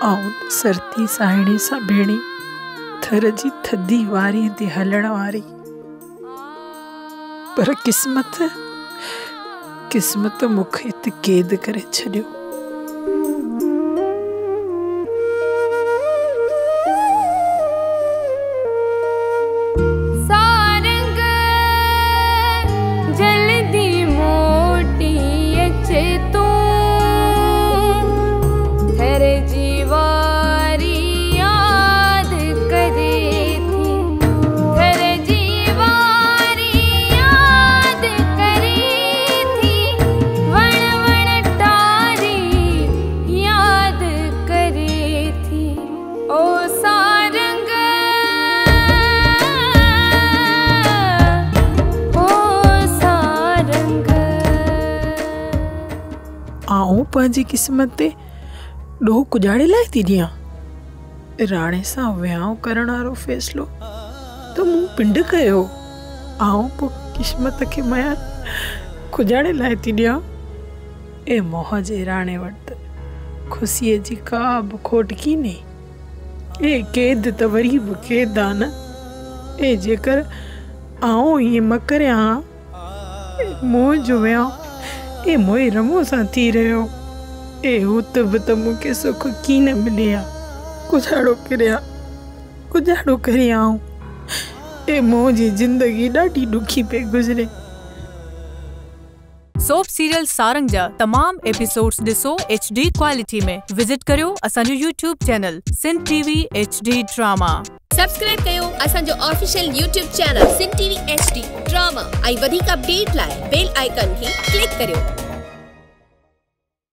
आऊं सरती साहिणी सा भेणी थर जी थदी वारी ते हलण वारी। पर किस्मत मुखे इत कैद करे छॾियो। आऊं पंहिंजी किस्मत ते ॾोह कुॼाड़े लाइ थी ॾियां। राणे सां विहांउ करण वारो फ़ैसिलो त मूं पिंड कयो। आऊं पोइ किस्मत खे मया कुॼाड़े लाइ थी ॾियां। ए मोह जे राणे वटि ख़ुशीअ जी का बि खोट कीने। ए क़ैद त वरी बि क़ैद आहे न। ए जेकर आऊं ईअं म करियां मोह जो विहांउ ए मोए रमो सां थी रहियो। ए हुत बि त मूंखे सुख कीन मिले आ। कुझाड़ो करे आऊं। ए मोह जी जिंदगी ॾाढी ॾुखी पे गुज़रे। सोप सीरियल सारंग जा तमाम एपिसोड्स ॾिसो HD क्वालिटी में। विजिट करियो असांजो YouTube channel Sindh TV HD drama. Subscribe कयो असांजो official YouTube channel Sindh TV HD drama. ऐं वधीक अपडेट लाइ बेल आइकन खे क्लिक करियो।